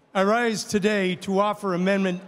I rise today to offer Amendment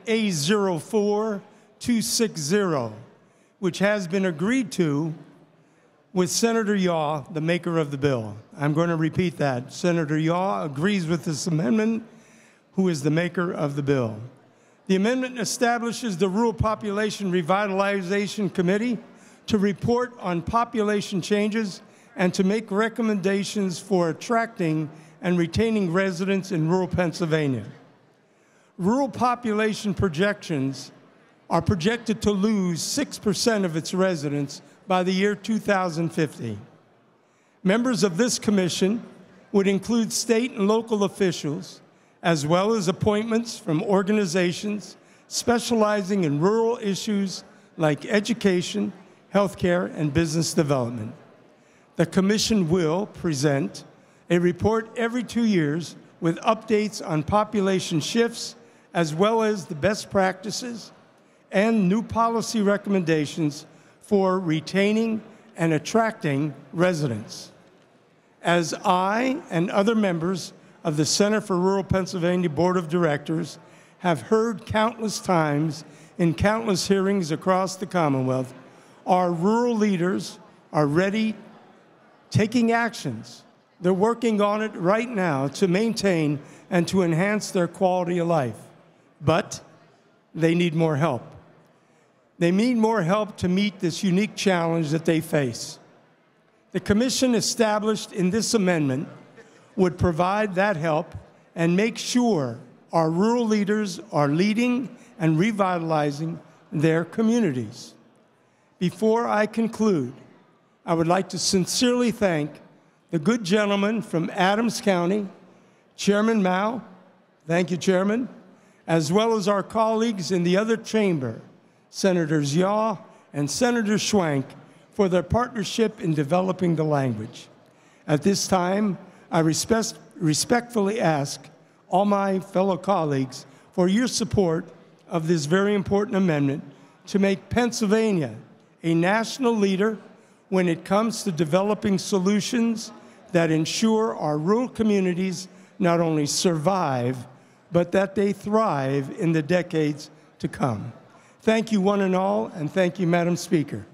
A04260, which has been agreed to with Senator Yaw, the maker of the bill. I'm going to repeat that. Senator Yaw agrees with this amendment, who is the maker of the bill. The amendment establishes the Rural Population Revitalization Committee to report on population changes and to make recommendations for attracting and retaining residents in rural Pennsylvania. Rural population projections are projected to lose 6% of its residents by the year 2050. Members of this commission would include state and local officials, as well as appointments from organizations specializing in rural issues like education, healthcare, and business development. The commission will present a report every 2 years with updates on population shifts, as well as the best practices and new policy recommendations for retaining and attracting residents. As I and other members of the Center for Rural Pennsylvania Board of Directors have heard countless times in countless hearings across the Commonwealth, our rural leaders are ready, taking actions. They're working on it right now to maintain and to enhance their quality of life. But they need more help. They need more help to meet this unique challenge that they face. The commission established in this amendment would provide that help and make sure our rural leaders are leading and revitalizing their communities. Before I conclude, I would like to sincerely thank the good gentleman from Adams County, Chairman Mao, thank you, Chairman, as well as our colleagues in the other chamber, Senators Yaw and Senator Schwank, for their partnership in developing the language. At this time, I respectfully ask all my fellow colleagues for your support of this very important amendment to make Pennsylvania a national leader when it comes to developing solutions that ensure our rural communities not only survive, but that they thrive in the decades to come. Thank you, one and all, and thank you, Madam Speaker.